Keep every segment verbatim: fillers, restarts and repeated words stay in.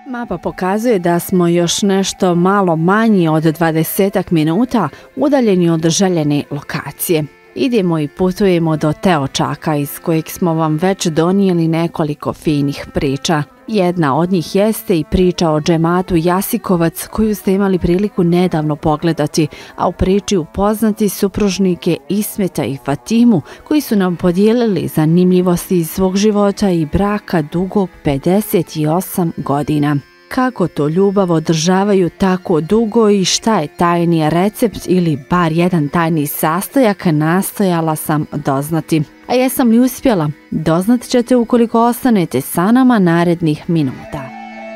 Mapa pokazuje da smo još nešto malo manji od dvadesetak minuta udaljeni od željene lokacije. Idemo i putujemo do Teočaka iz kojeg smo vam već donijeli nekoliko finih priča. Jedna od njih jeste i priča o džematu Jasikovac koju ste imali priliku nedavno pogledati, a u priči upoznati supružnike Ismeta i Fatimu koji su nam podijelili zanimljivosti iz svog života i braka dugog pedeset osam godina. Kako to ljubav održavaju tako dugo i šta je tajni recept ili bar jedan tajni sastojak, nastojala sam doznati. A jesam li uspjela? Doznat ćete ukoliko ostanete sa nama narednih minuta.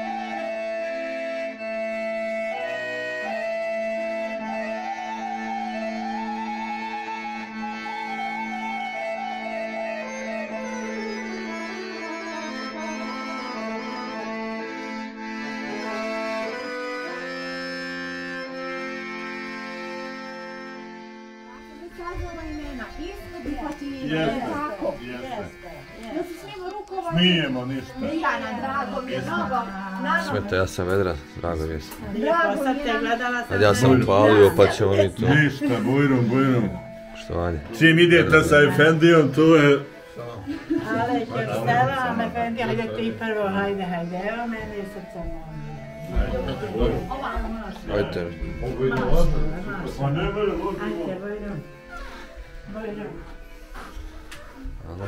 Smijemo ništa. Mijana, drago mi je mnogo. Smeta, ja sam Vedra, drago mi je. Drago mi je. Ja sam upalio, pa ćemo mi to. Ništa, bujrum, bujrum. Štovanje. Čim idete sa Efendijom, tu je... Ale, selam, Efendija, hajde ti prvo, hajde, hajde. Evo meni je srce moje. Hajde. Pa ne bude, Hajde, bujrum. Bujrum. Hvala.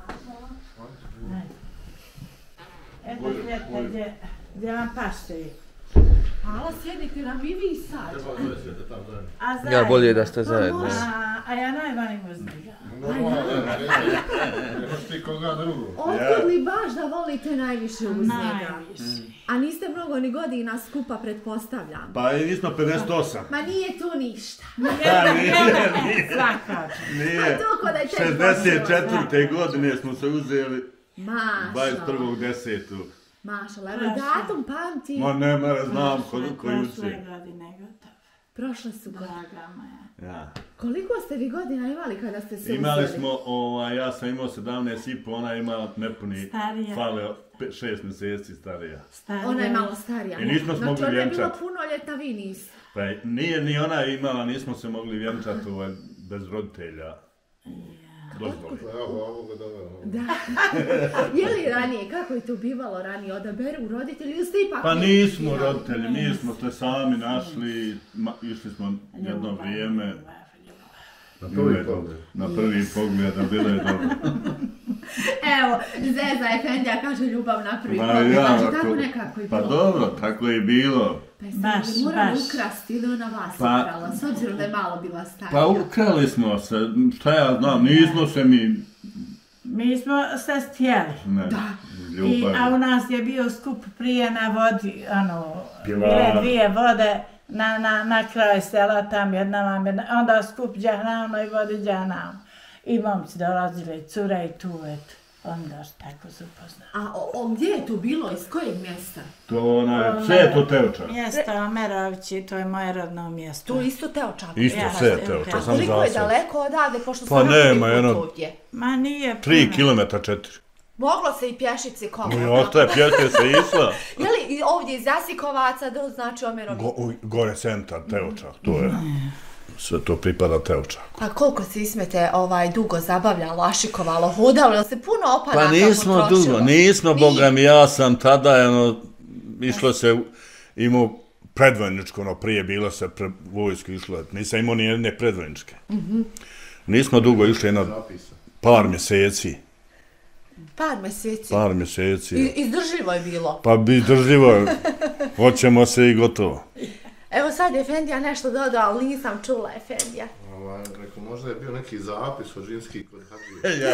Eto svijeta gdje, gdje vam paše. Hvala, sjedite nam i vi sad. A zajedno? Ja bolje da ste zajedno. A, a ja najvolim uz njega. Otkud li baš da volite najviše uz njega? Najviše. A niste mnogo ni godina skupa, pretpostavljam. Pa i nismo pedeset osam. Ma nije tu ništa. Da, nije, nije. Svakako. Nije. A to ko da je tek šezdeset četvrte godine smo se uzeli Mašala. dvadeset prvog desetog Mašala, evo datum pamti. Ma ne mara, znam koliko Prošle juče. godine gotovo. Prošle su godine. Draga moja. Ja. Koliko ste vi godina imali kada ste se Imali uzeli? smo, ovaj, ja sam imao sedamnaest i po, ona je imala nepuni, Starija. fale šest mjeseci starija. Starija. Ona je malo starija. I nismo se Znači mogli ona je bila vjenčati. punoljetna, vi niste. Pa nije ni ona imala, nismo se mogli vjenčati ovaj, bez roditelja. Dozvoli. Da. Je li ranije, kako je to bivalo ranije, odaberu roditelji ili ste ipak... Pa ne- nismo roditelji, mi smo se sami našli, ma, išli smo jedno vrijeme. Na prvi pogled. Na prvi pogled, a bilo je dobro. Evo, Zeza Efendija kaže ljubav na prvi Pa pogled, ja, znači ako- tako nekako je bilo. Pa dobro, tako je bilo. Pa jeste Baš, li morali baš. ukrasti ili ona vas Pa- ukrala, s obzirom da je malo bila starija? Pa ukrali smo se, šta ja znam, nismo se mi... Mi smo se stijeli. Ne, I, ljubav. a u nas je bio skup prije na vodi, ono, Pilar. bile dvije vode na, na, na kraju sela, tam jedna vam jedna, onda skup džahnavno i vodi džahnavno. I momci dolazili, cure i tu, eto, onda tako su upoznali. A o, o, gdje je to bilo, iz kojeg mjesta? To onaj, sve je to Teočar. Mjesto Omerovići, to je moje rodno mjesto. Tu isto Teočak. Isto Ja, sve je ja, Teočar, ja. sam Koliko je zasad. daleko odavde, pošto Pa sam na nema, prvi jedno- put ovdje? Ma nije Tri puno. kilometra četiri. Moglo se i pješice komo. I ostaje pješke se išla. Je li i ovdje iz Jasikovaca do znači Omerović? Go, u- gore centar, Teočak, to je. Sve to pripada Teočaku. A koliko se Ismete ovaj, dugo zabavljalo, ašikovalo, hodalo, je li se puno opanaka Pa nismo potrošilo? dugo, nismo, Nije. boga mi, ja sam tada, ono, išlo se, imao predvojničko, ono, prije bilo se pre vojsku išlo, nisam imao ni jedne predvojničke. Nismo dugo išli, jedno par mjeseci, Par mjeseci. par mjeseci. I, izdržljivo je bilo. Pa bi držljivo, hoćemo se i gotovo. Evo sad je Efendija nešto dodao, ali nisam čula Efendija. Rekao, možda je bio neki zapis od ženski kod Hadžija.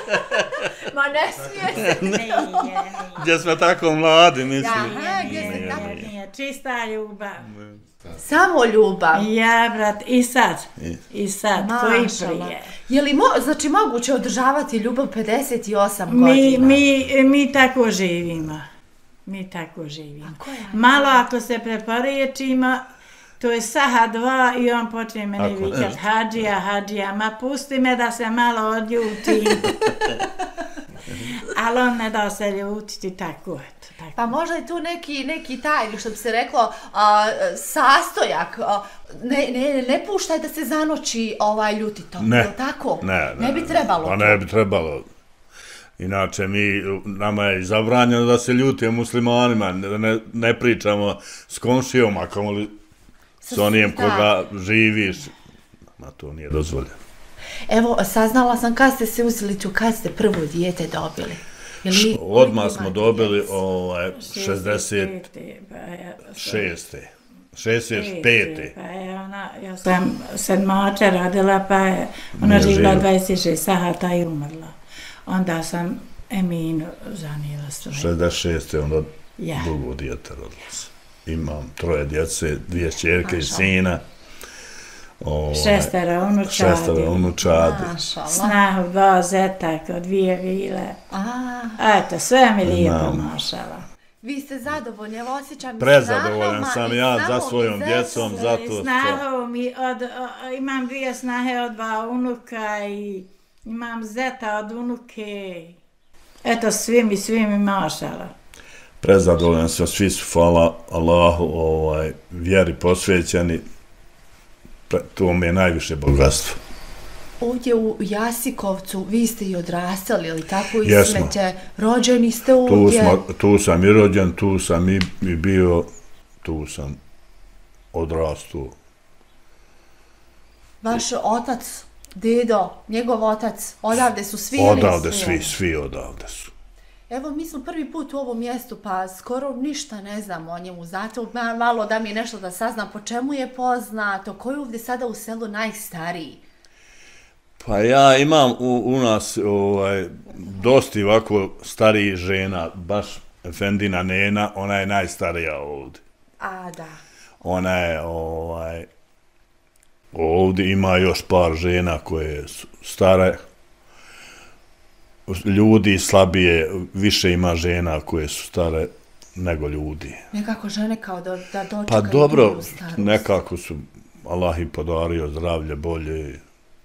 Ma ne smije se. Nije, nije. Gdje smo tako mladi, mislim. Aha, gdje se tako... Nije, čista ljubav. Samo ljubav. Ja, brat, i sad, i sad, koji Mašala. prije. Je li mo, znači moguće održavati ljubav pedeset osam Mi, godina? mi, mi tako živimo. Mi tako živimo. A koja je? Malo ako se preporiječimo, to je saha dva i on počne meni Ako ne. vikat, Hadžija, Hadžija, ma pusti me da se malo odljutim. Ali on ne da se ljutiti, tako eto. Tako. Pa možda je tu neki, neki taj, što bi se reklo, a, sastojak, a, ne, ne, ne puštaj da se zanoći ovaj ljutito, Ne. je li tako? Ne, ne, ne bi trebalo. Pa ne bi trebalo. Inače, mi, nama je zabranjeno da se ljutimo muslimanima, ne, ne pričamo s komšijom, a kamoli s onijem koga živiš, a to nije dozvoljeno. Evo, saznala sam kad ste se uzeli tu, kad ste prvo dijete dobili. Jel Odmah smo dobili ovaj, šezdeset šeste. šezdeset pete. Pa je ona, ja sam sedmače radila, pa je ona živjela dvadeset šest sahata i umrla. Onda sam Eminu zanijela svoje. šezdeset šeste onda ja. drugo dijete rodilo se. Imam troje djece, dvije čerke i sina. Ovaj, šestero unučadi. Šestero unučadi. Snahu, dva zetaka, dvije vile. A. Eto, sve mi lijepo mašala. Vi ste zadovoljni, evo osjećam Prezadovoljan sam ja za svojom djecom, zato što... Snahu mi od, o, imam dvije snahe od dva unuka i imam zeta od unuke. Eto, svi mi, svi mi mašala. Prezadovoljan sam, svi su, hvala Allahu, ovaj, vjeri posvećeni. To mi je najviše bogatstvo. Ovdje u Jasikovcu vi ste i odrastali, ili tako i Jesmo. smete, rođeni ste ovdje? Tu, smo, tu sam i rođen, tu sam i, i bio, tu sam odrastao. Vaš otac, dedo, njegov otac, odavde su svi? Odavde svi, svi odavde su. Evo, mi smo prvi put u ovom mjestu, pa skoro ništa ne znamo o njemu, zato malo da mi nešto da saznam po čemu je poznato, ko je ovdje sada u selu najstariji? Pa ja imam u, u nas ovaj, dosta ovako starijih žena, baš Efendina Nena, ona je najstarija ovdje. A, da. Ona je ovaj, ovdje ima još par žena koje su stare, ljudi slabije, više ima žena koje su stare nego ljudi. Nekako žene kao da, da dočekaju pa dobro, starost. nekako su Allah im podario zdravlje bolje,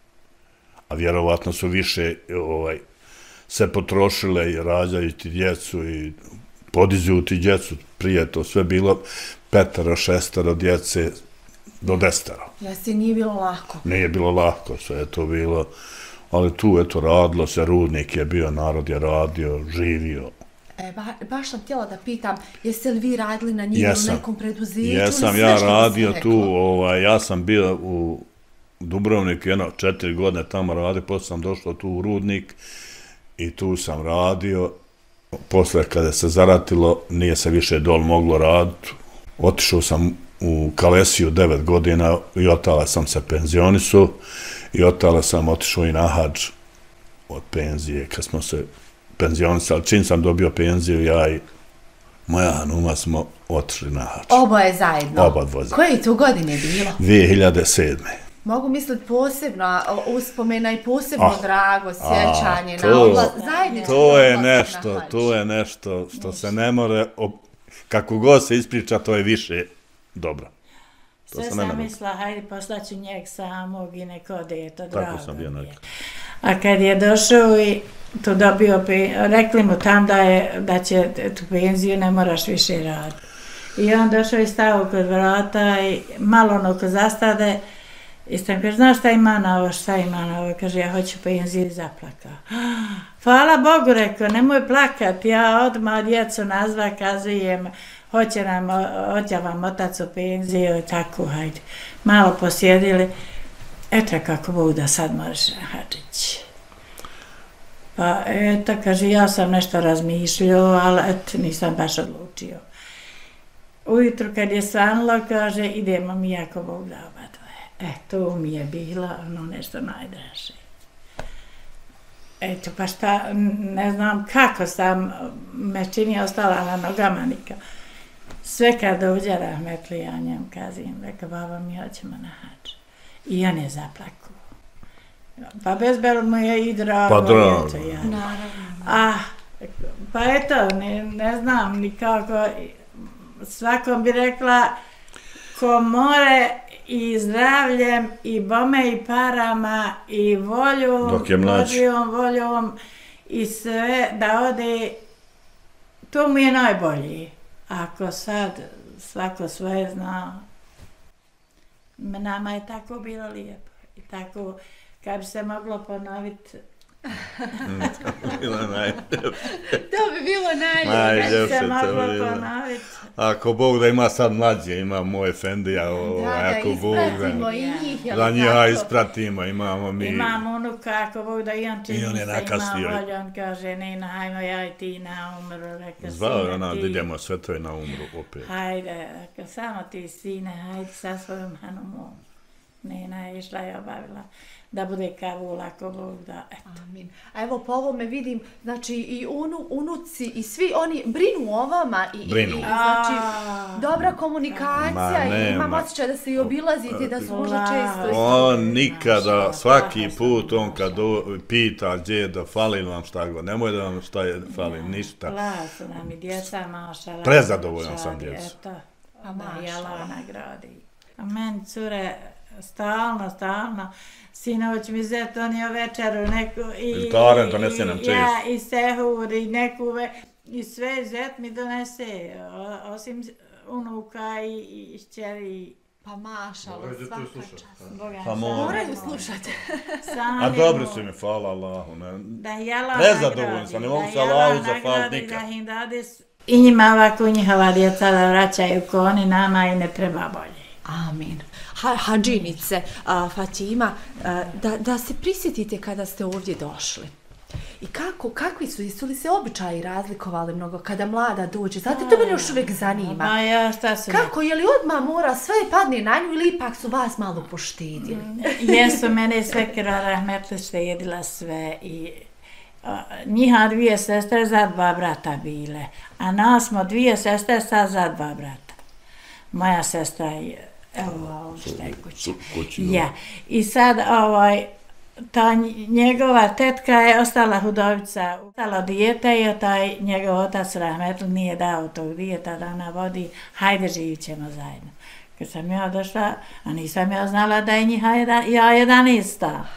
a vjerovatno su više ovaj, se potrošile i rađajući djecu i podizujući djecu. Prije to sve bilo petero, šestero djece do desetero. Jeste, nije bilo lako. Nije bilo lako, sve je to bilo, ali tu eto radilo se, rudnik je bio, narod je radio, živio. E, ba, baš sam htjela da pitam, jeste li vi radili na njih u nekom preduzeću? Jesam, ja radio tu, ovaj, ja sam bio u Dubrovniku jedno četiri godine tamo radio, posle sam došao tu u rudnik i tu sam radio. Posle kada se zaratilo, nije se više dol moglo raditi. Otišao sam u Kalesiju devet godina i otala sam se penzionisu i otala sam otišao i na hadž od penzije. Kad smo se penzionisali, čim sam dobio penziju, ja i moja hanuma smo otišli na hadž. Oboje zajedno? Oba dvoje. Koje je to godine bilo? dvije hiljade sedme. Mogu misliti posebno uspomena i posebno ah, drago sjećanje a, to, na oblast, zajednički to je oblast nešto, na hadž. to je nešto što se ne more, kako god se ispriča, to je više dobro. To sve sam mislila, hajde poslaću njeg samog i neko djeto, drago. Tako sam bio nekako. A kad je došao i to dobio, rekli mu tam da, je, da će tu penziju, ne moraš više raditi. I on došao i stao kod vrata i malo ono ko zastade, i sam kaže, znaš šta ima na ovo, šta ima na ovo? Kaže, ja hoću penziju i zaplakao. Hvala Bogu, rekao, nemoj plakat, ja odmah djecu nazva, kazujem, hoće nam, hoće vam otac u penziju i tako, hajde. Malo posjedili, eto kako Bog da sad možeš na hadžić. Pa eto, kaže, ja sam nešto razmišljao, ali eto, nisam baš odlučio. Ujutru kad je svanulo, kaže, idemo mi jako Bog da oba dvoje. E, to mi je bilo ono nešto najdraže. Eto, pa šta, ne znam kako sam me čini ostala na nogama nikad. Sve kad dođe rahmetli, ja njem kazim, reka, baba, mi hoćemo na hadž. I on je zaplakao. Pa bezbel mu je i drago. Pa drago. Eto, ja. Ah, pa eto, ne, ne znam nikako, svakom bi rekla, ko more i zdravljem, i bome, i parama, i voljom, Božijom voljom, i sve da ode, to mu je najbolje. Ako sad svako svoje zna, nama je tako bilo lijepo. I tako, kad bi se moglo ponoviti, To bi bilo najljepše. To bi bilo najljepše. Najljepše se to moglo bilo. ponoviti. Ako Bog da ima sad mlađe, ima moj Efendija, Da, ovaj, ako da Bog ispratimo da... i njih, jel Da njih tako? ispratimo, imamo mi... Imam unuka, ako Bog da i on čini I on je se nakasnio. ima volju, on kaže, Nina, hajmo ja i ti na umru, reka Zvao je sine ona, ti. da idemo sve to je na umru opet. Hajde, reka, samo ti sine, hajde sa svojom hanumom. Nina je išla i obavila da bude Kabul, ako Bog da, eto. Amin. A evo po ovome vidim, znači i unu, unuci i svi oni brinu o vama i, Brinu. i znači A, dobra komunikacija Ma, i ne, imam ma. osjećaj da se i obilazite, da su možda La. često i On nikada, Maša, svaki maša, put, on maša. kad do, pita gdje je da fali li vam šta god, nemoj da vam šta je fali, ništa. Glasu nam i djeca, maša. Prezadovoljan sam djecom. Eto, A, da maša. je Allah nagradi. A meni cure stalno, stalno, sinoć mi zet donio večeru neku i... Ili Karen donese nam i- često. Ja, i sehur, i neku ve, i sve zet mi donese, o- osim unuka i, i šćeri. pa mašala Moraju da to svaka slušat. čast. Boga Pa mi, mora. Moraju slušati. A dobri su mi, hvala Allahu. Ne. Da je Allah Prezadovoljan nagradi, sam, ne mogu da se je Allahu Allah zahvalit nagradi, nikad. da im dade s- I njima ovako njihova djeca da vraćaju ko oni nama i ne treba bolje. Amin. Ha, Hadžinice, a, Fatima, a, da, da se prisjetite kada ste ovdje došli. I kako, kakvi su, su li se običaji razlikovali mnogo kada mlada dođe? Znate, to mene još uvijek zanima. Ma ja, šta su Kako, je li odmah mora sve padne na nju ili ipak su vas malo poštedili? Jesu mene sve krva rahmetli štedila sve i a, njiha dvije sestre za dva brata bile, a nas smo dvije sestre sa za dva brata. Moja sestra je, evo ovdje je kuća. Ja, i sad ovaj, ta njegova tetka je ostala hudovica, ostala dijete i taj njegov otac rahmetli nije dao tog dijeta da ona vodi, hajde živit ćemo zajedno. Kad sam ja došla, a nisam ja znala da je njiha jedan, ja jedanista.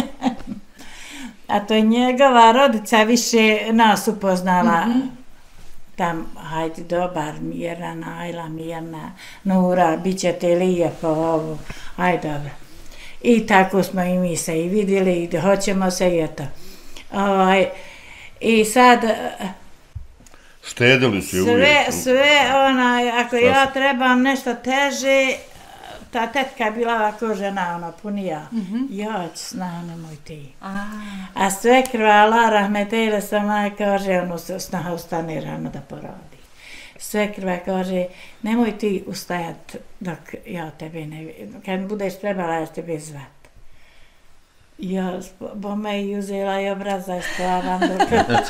A to je njegova rodica više nas upoznala. Mm-hmm. Tam, hajde, dobar, Mirna, Najla, Mirna, Nura, bit će te lijepo ovo, hajde, dobro. I tako smo i mi se i vidjeli i hoćemo se i eto. Ovaj, i sad, Štedili su je sve, uvijek. sve, onaj, ako Šta ja se- trebam nešto teže, ta tetka je bila ovako žena, ono, punija. Mm-hmm. Ja ću sna, nemoj ti. A, A sve krvala, rahmetele sa majka, kaže, ono, snaha ustane rano da porodi. Sve krva kaže, nemoj ti ustajat dok ja tebe ne vidim. Kad budeš trebala, ja tebe zvat. Ja bome i uzela i obraza i spavam dok...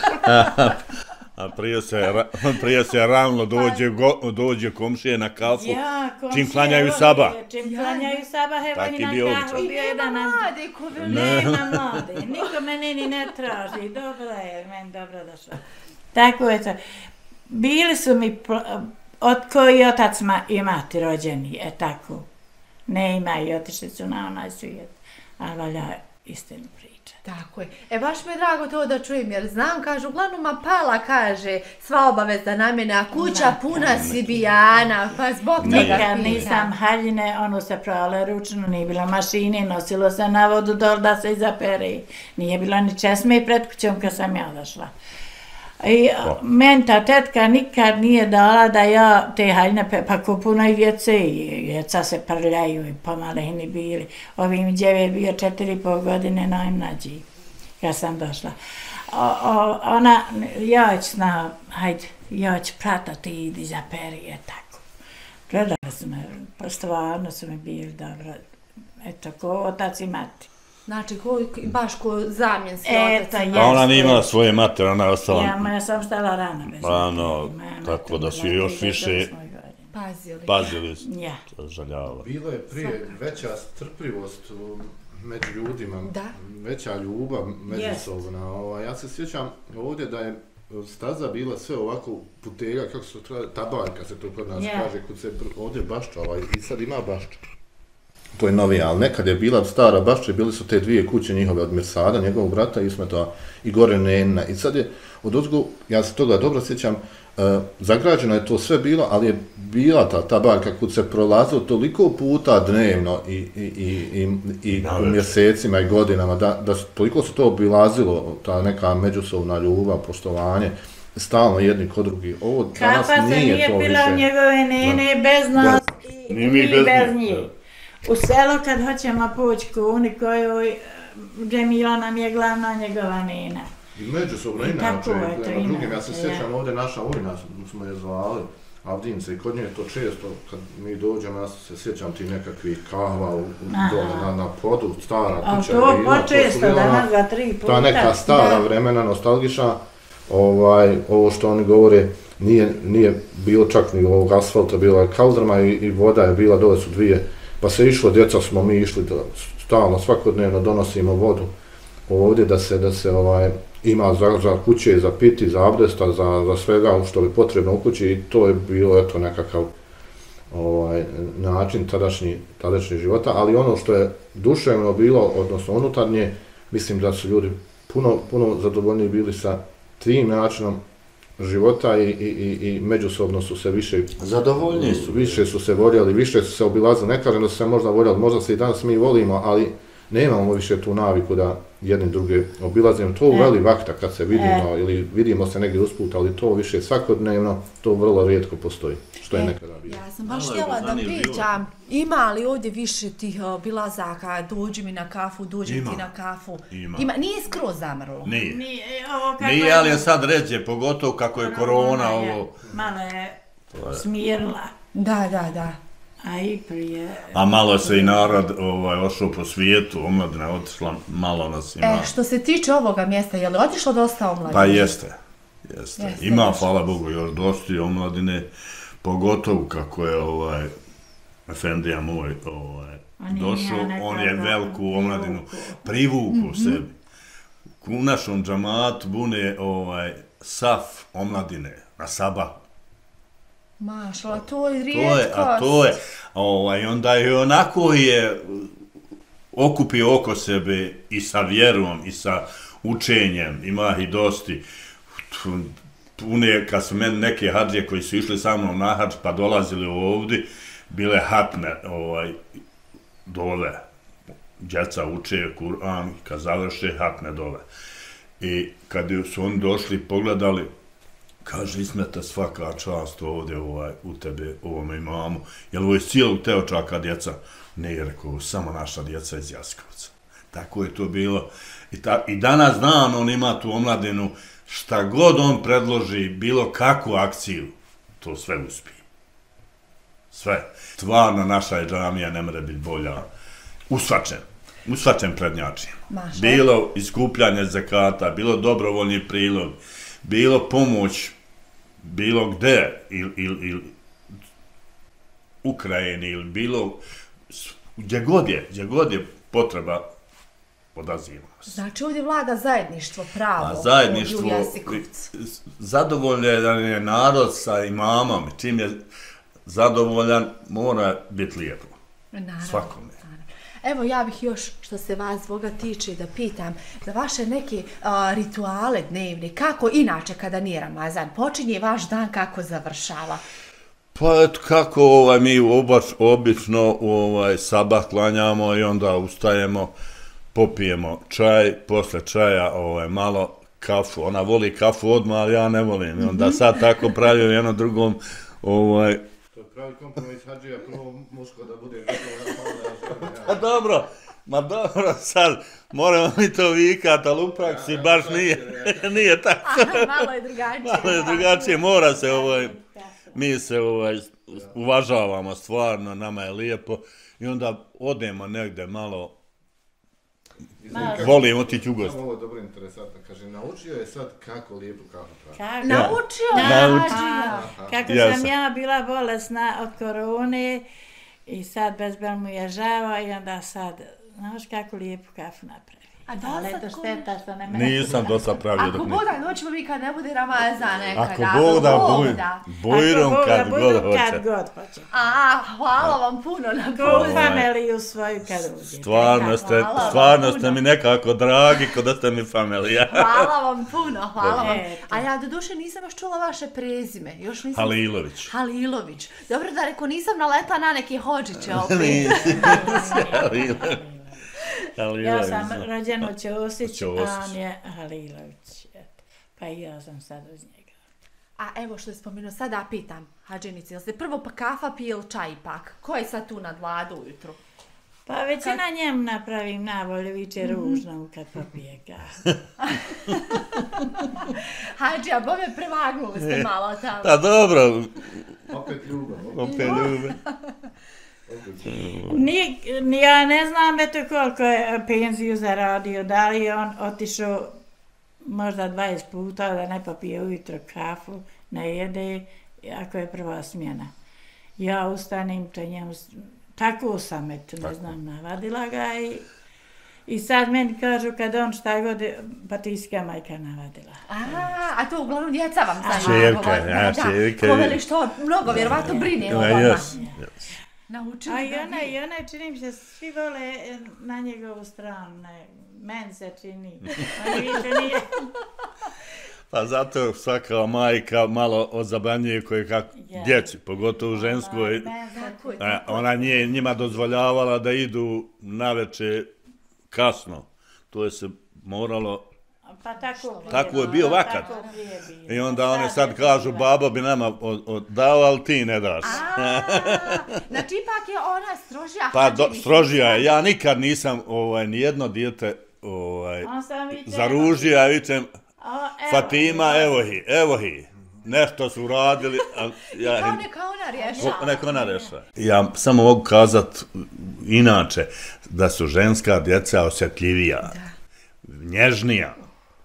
A prije se, ra- prije se ravno dođe, go, dođe komšije na kafu, Ja, čim klanjaju sabah. Čim klanjaju sabah, evo Tak i je na bio kahu običaj. bio jedan nam... mlade, ko veli. Nema mlade, niko mene ni ne traži, dobro je, meni dobro došlo. Tako je to. Bili su mi, pl- od koji otac ma, i mati rođeni, e tako. Ne imaju, otišli su na onaj svijet, a valja istinu pričati. Tako je. E, baš mi je drago to da čujem, jer znam, kaže, uglavnom ma pala, kaže, sva obaveza na mene, a kuća Ma, puna sibijana, pa zbog toga Nikad pitam. nisam haljine, ono se prale ručno, nije bilo mašine, nosilo se na vodu dol da se izapere. Nije bilo ni česme pred kućom kad sam ja došla. I meni ta tetka nikad nije dala da ja te haljine, pe- pa ko puno i djece, i djeca se prljaju i pomaleni bili. Ovim djeve je bio četiri i pol godine najmlađi kad sam došla. O, o, ona, ja ću zna, hajde, ja ću prata ti idi za perije, tako. Gledali su me, pa stvarno su mi bili dobro, eto, ko otac i mati. Znači, ko, baš ko zamjenski Eto, otac. ja. A ona nije imala svoje matere, ona je ostala... Ja, moja sam stala rano bez Ano, materi. Moja tako mater da su bila još kriva više- do osmoj godine. Pazili. Pazili, Ja. žaljavala. Bilo je prije veća strpljivost u- među ljudima, Da. veća ljubav međusobna. Ovaj, ja se sjećam ovdje da je staza bila sve ovako putelja, kako se to tabaljka se to kod nas Je. kaže, kod se pr- ovdje bašča, ovaj, i sad ima bašča. to je novi, ali nekad je bila stara bašća, bili su te dvije kuće njihove od Mirsada, njegovog brata Ismeta i gore Nenina. I sad je od uzgu, ja se toga dobro sjećam, uh, zagrađeno je to sve bilo, ali je bila ta, ta barka kud se prolazilo toliko puta dnevno i, i, i, i, i u mjesecima i godinama, da, da toliko se to obilazilo, ta neka međusobna ljubav, poštovanje, stalno jedni kod drugi. Ovo danas Kapa se nije nije to pila više. njegove nene bez nas i Ni mi mi bez bez njih. njih. U selo kad hoćemo poći kuni koju Džemila nam je glavna njegova nena. I međusobno I inače, tako je to prema drugim, ja se inače, sjećam ja. ovdje naša Ujna, smo je zvali, Avdince, i kod nje je to često, kad mi dođemo, ja se sjećam ti nekakvih kahva u, u dole, na, na podu, stara A kuća to je bila, počesto, bila danas za tri puta. ta neka stara da. vremena, nostalgična, ovaj, ovo što oni govore, nije, nije bilo čak ni ovog asfalta, bila je kaldrma i, i voda je bila, dole su dvije, pa se išlo, djeca smo mi išli, da, stalno, svakodnevno donosimo vodu ovdje da se, da se ovaj, ima za, za kuće, za piti, za abdesta, za, za svega što je potrebno u kući i to je bilo eto nekakav ovaj, način tadašnji, tadašnji života, ali ono što je duševno bilo, odnosno unutarnje, mislim da su ljudi puno, puno zadovoljniji bili sa tim načinom života i, i, i, i međusobno su se više Zadovoljni su. Više su se voljeli, više su se obilazili, ne kažem da su se možda voljeli, možda se i danas mi volimo, ali nemamo više tu naviku da jedni druge obilazimo. To u veli vakta kad se vidimo e. ili vidimo se negdje usput, ali to više svakodnevno, to vrlo rijetko postoji, što je e. nekada bilo. Ja sam baš htjela da pitam, ima li ovdje više tih obilazaka, dođi mi na kafu, dođi ti na kafu? Ima. Ima. Nije skroz zamrlo? Nije. Nije, ovo kako Nije, ali je sad ređe, pogotovo kako je korona, je, ovo... Malo je smirila, Da, da, da. a i prije... A malo se i narod ovaj, ošao po svijetu, omladina je otišla, malo nas ima. E, što se tiče ovoga mjesta, je li otišlo dosta omladine? Pa jeste, jeste. Jeste, Ima, još. hvala Bogu, još dosta omladine, pogotovo kako je ovaj, Efendija moj ovaj, On je došao, nekada on je veliku omladinu privukao. privukao mm-hmm. sebi. U našom džamatu bune ovaj, saf omladine na sabahu. Mašala, to je To rijetkost. je, a to je, ovaj, onda je onako je okupio oko sebe i sa vjerom i sa učenjem, ima i dosti. Pune, kad su meni neke hadžije koji su išli sa mnom na hadž pa dolazili ovdje, bile hatne ovaj, dove. Djeca uče Kur'an, kad završe hatne dove. I kad su oni došli, pogledali, kaže, Ismeta, svaka čast ovdje ovaj, u tebe, ovome imamu. Jel ovo je cijelog teočaka djeca? Ne, je rekao, samo naša djeca iz Jaskovca. Tako je to bilo. I, ta, i danas dan on ima tu omladinu, šta god on predloži, bilo kakvu akciju, to sve uspije. Sve. Stvarno, naša je džamija ne mora biti bolja. U svačem. U svačem prednjačiju. Bilo iskupljanje zakata, bilo dobrovoljni prilog, bilo pomoć bilo gde, ili il, il, Ukrajini, ili bilo, gdje god je, gdje god je potreba, odazivamo se. Znači ovdje vlada zajedništvo, pravo. A zajedništvo, zadovoljan je narod sa imamom, čim je zadovoljan, mora biti lijepo. Naravno. Svakome. Evo ja bih još, što se vas Boga tiče, da pitam za vaše neke a, rituale dnevne, kako inače kada nije Ramazan, počinje vaš dan, kako završava? Pa eto kako ovaj, mi obač, obično ovaj, sabah klanjamo i onda ustajemo, popijemo čaj, posle čaja ovaj, malo kafu, ona voli kafu odmah, ali ja ne volim, i onda sad tako pravim jedno drugom, ovaj, to je pravi kompromis hadžija, prvo muško da bude gotovo. Pa dobro, ma dobro, sad moramo mi to vikat, ali u praksi baš nije, nije tako. Malo je drugačije. Malo je drugačije, mora se ovaj, mi se ovaj, uvažavamo stvarno, nama je lijepo i onda odemo negde malo, volim otići u gost. Ovo je dobro interesantno, kaže, naučio je sad kako lijepo kafu pravi. Kako? Naučio Da, je. pa, kako Ja sam sam. ja bila bolesna od korone i sad bezbel mu je žava i onda sad, znaš kako lijepu kafu napravi. A do Ali sad to šteta što ne Nisam do sad pravio Ako dok Bog da, doćemo mi kad ne bude Ramazan nekada. Ako Bog da, buj, bujrom kad god hoće. Kad god hoće. A, hvala vam puno na Ko pozivu. familiju svoju kad uđe. Stvarno ste, Hvala stvarno vam ste mi nekako dragi, kod da ste mi familija. Hvala vam puno, hvala vam. Eto. A ja do duše nisam još čula vaše prezime. Još nisam... Halilović. Halilović. Dobro da reko, nisam naletla na neke Hodžiće opet. Nisi, Halilović. Ja sam rođen u Ćosić, a Ćosić. on je Halilović. Eto. Pa i ja sam sad uz njega. A evo što je spomenuo, sada pitam, Hadžinici, jel se prvo pa kafa pije ili čaj ipak? Ko je sad tu na vladu ujutru? Pa većina njem napravim navolju, viče ružno kad popije kafu. Hadži, a bome prevagnuli ste malo tamo. Pa dobro, Opet ljubav. opet ljube. Ni, ni ja ne znam eto koliko je penziju zaradio, da li je on otišao možda dvadeset puta da ne popije ujutro kafu, ne jede, ako je prva smjena. Ja ustanem, to njemu, tako sam eto, ne znam, navadila ga i, i sad meni kažu kad on šta god, pa ti si ga majka navadila. A, a to uglavnom djeca vam sad Čerka, ja, čerka. Ko veli što mnogo vjerovatno brine o Ja, vama. jes. Naučili A da i ona, vi- i ona, čini mi se, svi vole na njegovu stranu, ne, meni se čini. On više nije. Pa zato svaka majka malo ozabranjuje koje kako Ja. djeci, pogotovo ženskoj. Meni se Tako je. A, ona nije njima dozvoljavala da idu naveče kasno. To je se moralo. Pa tako prije Tako je bilo, bio vakat. tako prije bilo. I onda one je sad kažu, bila. babo bi nama od- od- dao, ali ti ne daš. A, znači ipak je ona strožija Pa do, Hadžinici. strožija je. Ja nikad nisam ovaj, nijedno dijete ovaj, On sam viče, zaružio, ja vičem, o, evo, Fatima, evo hi, evo hi. Nešto su uradili, ali ja... Kao neka ona rješava. Ko- Neko ona reša. Ja samo mogu kazat inače da su ženska djeca osjetljivija, nježnija.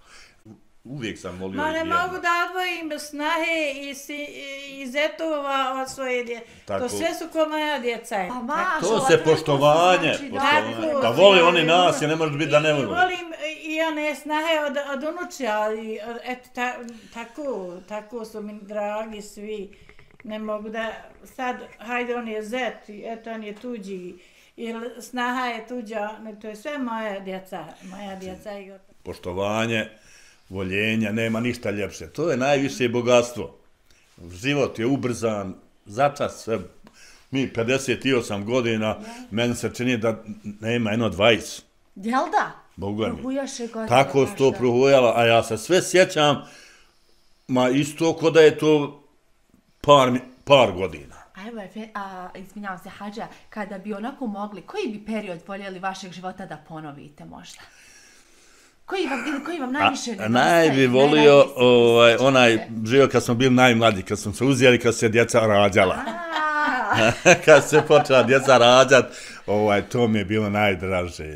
Uvijek sam volio Ma ne jedno. mogu da odvojim snahe i, si, i zetova od svoje djece. Tako. To sve su ko moja djeca. je. Pa Tako. mašala, To se toliko poštovanje, znači da- poštovanje. Tako, Da voli oni ja nas, volim- je ne može biti da ne I voli. volim i one snahe od, od unučja, ali eto, ta, tako, tako su mi dragi svi. Ne mogu da, sad, hajde on je zet, i eto on je tuđi, ili snaha je tuđa, ne, to je sve moja djeca, moja djeca i gotovo. Poštovanje, voljenja, nema ništa ljepše. To je najviše bogatstvo. Život je ubrzan, začas sve. Mi pedeset osam godina, meni se čini da nema jedno dvadeset. Jel da? Boga mi. Prohujaše godine. Tako baš se to da. prohujala, a ja se sve sjećam, ma isto ko da je to par, mi- par godina. A evo, Efe- a, izvinjavam se, Hadža, kada bi onako mogli, koji bi period voljeli vašeg života da ponovite možda? Koji vam, ili koji vam najviše A, nedostaje? naj bi volio Najradije se ovaj, sjećate? onaj život kad smo bili najmlađi, kad smo se uzeli, kad se djeca rađala. A, Kad se počela djeca rađat, ovaj, to mi je bilo najdraže.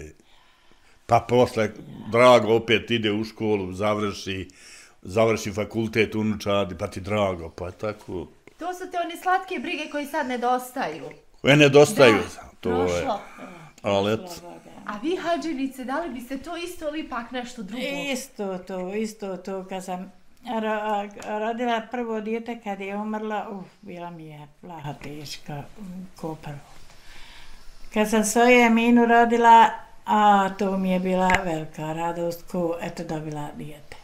Pa posle, drago, opet ide u školu, završi, završi fakultet unučadi, pa ti drago, pa tako. to su te one slatke brige koji sad nedostaju. Koje nedostaju, to je. Prošlo. Ali eto, A vi, Hadžinice, da li biste to isto ili ipak nešto drugo? Isto to, isto to, kad sam ro, rodila prvo dijete, kad je umrla, uf, bila mi je plaha teška, mm, ko prvo. Kad sam svoju Eminu rodila, a to mi je bila velika radost, ko, eto, dobila dijete.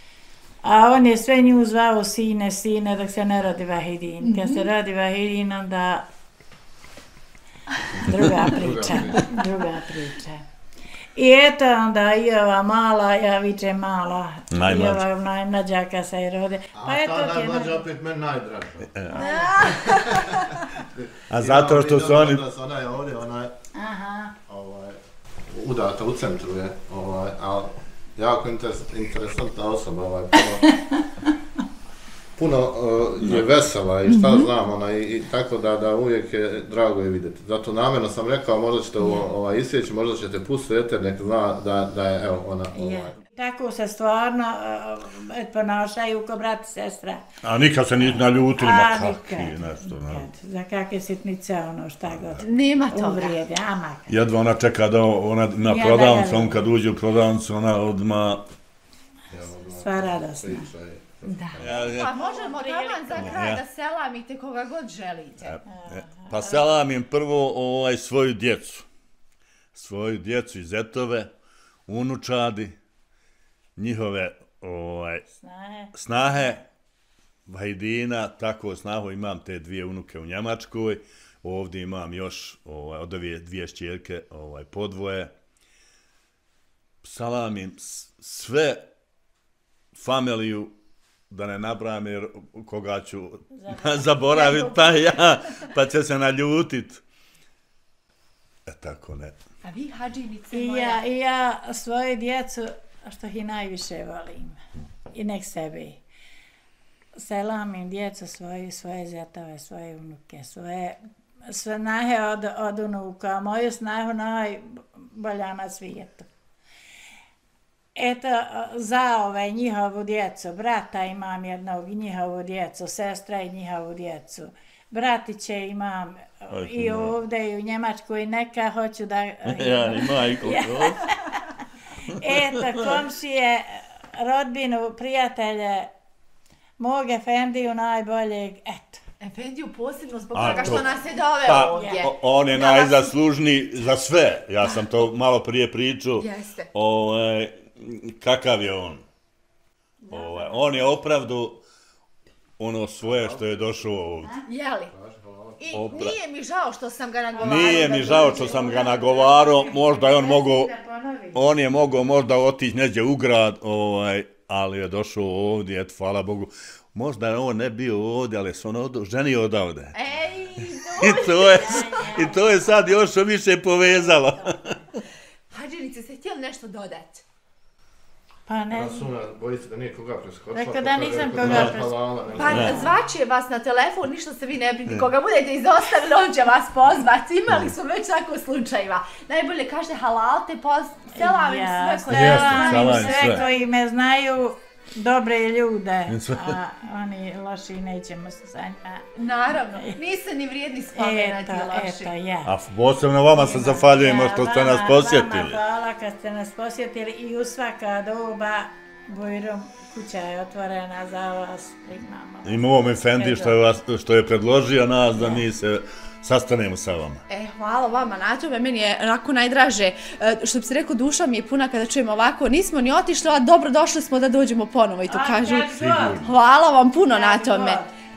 A on je sve nju zvao sine, sine, dok se ne rodi Vahidin. Kad se rodi Vahidin, onda druga priča, druga priča. I eto onda i ova mala, ja vičem mala, Najmlađa. i ova najmlađa kad se rode. Pa A eto ta ti je najmlađa naj- opet meni najdraža. a zato što su oni... Ona je ovdje, ona je Aha. ovaj, udata u centru je, ovaj, ali jako interes, interesantna osoba, ovaj, puno, puno uh, je vesela i šta mm-hmm. znam, ona, i, i tako da, da uvijek je drago je vidjeti. Zato namjerno sam rekao, možda ćete ovo yeah. ovaj, isjeći, možda ćete pustiti eter, nek zna da, da je, evo, ona... Ovaj. Yeah. Tako se stvarno uh, ponašaju ko brat i sestra. A nikad se ni naljutili, ma kakvi, nešto. Nikad. Za kakve sitnice, ono, šta god. Nema toga. Uvrijede, ama. Jedva ona čeka da ona na ja, prodavnicu, on kad uđe u prodavnicu, ona odmah... Sva radosna. Da. Ja, ja. Pa možemo taman za kraj ja. da selamite koga god želite. Ja, ja. Pa selamim prvo ovaj, svoju djecu. Svoju djecu i zetove, unučadi, njihove ovaj, snahe. snahe, Vajdina, tako snahu, imam te dvije unuke u Njemačkoj, ovdje imam još ovaj, od ove dvije šćerke ovaj, podvoje. Salamim sve familiju, da ne nabrajam jer koga ću zaboraviti, pa ja, pa će se naljutit. E tako ne. A vi, hadžinice I moja? Ja, I ja svoje djecu, što ih najviše volim, i nek sebe. Selamim djecu svoje, svoje zjetove, svoje unuke, svoje snahe od, od unuka, moju snahu najbolja na svijetu. Eto, za ove njihovu djecu, brata imam jednog i njihovu djecu, sestra i njihovu djecu. Bratiće imam Aj, i ima. ovdje i u Njemačkoj, neka hoću da... ja, ima i koliko. Eto, komšije, rodbinu, prijatelje, mog Efendiju najboljeg, eto. Efendiju posebno zbog toga što nas je doveo pa, ovdje. On je najzaslužniji za sve, ja sam to malo prije pričao. Jeste. Ovaj, kakav je on? Ovaj, on je opravdu ono svoje što je došao ovdje. Jeli? I Opra... nije mi žao što sam ga nagovarao. Nije mi žao što sam ga nagovarao, možda je on mogao, on je mogao možda otići neđe u grad, ovaj, ali je došao ovdje, eto, hvala Bogu. Možda on ne bio ovdje, ali se on od... ženio odavde. Ej, I to je, i to je sad još više povezalo. Hadžinice, ste htjeli nešto dodati? Pa ne. Rasuna, bojite da nije koga preskočila. Rekao da nisam koga preskočila. Pa zvaće vas na telefon, ništa se vi ne brinite. Koga budete izostavili, on će vas pozvati. Imali smo već tako slučajeva. Najbolje kažete halalte, selamim sve koji selamim sve koji me znaju. Dobre ljude, a oni loši nećemo se za njima. Naravno, niste ni vrijedni spomenati loši. Eto, ja. A posebno vama se zahvaljujemo što ste nas posjetili. Vama hvala kad ste nas posjetili i u svaka doba Bujrum kuća je otvorena za vas. Primamo. I mom Efendi što je, vas, što je predložio nas da mi se sastanemo sa vama. E, hvala vama na tome, meni je onako najdraže, što bi se rekao, duša mi je puna kada čujem ovako, nismo ni otišli, a dobro došli smo da dođemo ponovo i to kažu. Hvala vam puno na tome.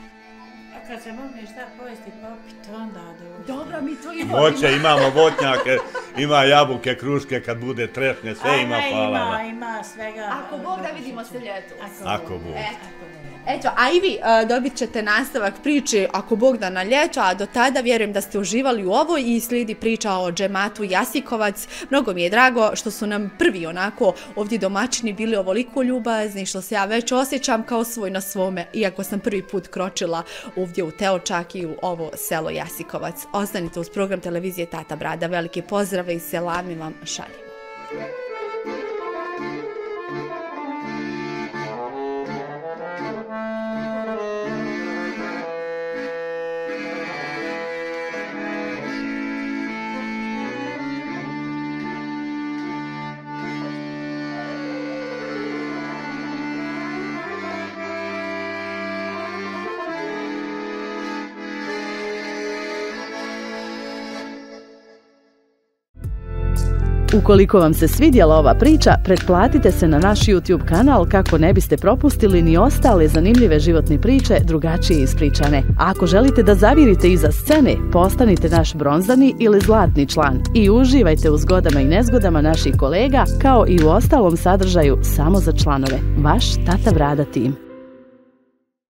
A kad se mogne šta pojesti, popiti, onda dođe. Dobro, mi to imamo. Voće, imamo votnjake, ima jabuke, kruške, kad bude trešnje, sve ima, hvala. Ima, ima svega. Ako Bog da vidimo se ljetu. Ako Bog. Eto, a i vi uh, dobit ćete nastavak priče ako Bog da na ljeto, a do tada vjerujem da ste uživali u ovoj i slijedi priča o džematu Jasikovac. Mnogo mi je drago što su nam prvi onako ovdje domaćini bili ovoliko ljubazni, što se ja već osjećam kao svoj na svome, iako sam prvi put kročila ovdje u Teočak i u ovo selo Jasikovac. Ostanite uz program televizije Tata Brada. Velike pozdrave i selami vam šaljimo. Ukoliko vam se svidjela ova priča, pretplatite se na naš YouTube kanal kako ne biste propustili ni ostale zanimljive životne priče drugačije ispričane. A ako želite da zavirite iza scene, postanite naš bronzani ili zlatni član i uživajte u zgodama i nezgodama naših kolega kao i u ostalom sadržaju samo za članove. Vaš Tata Brada tim.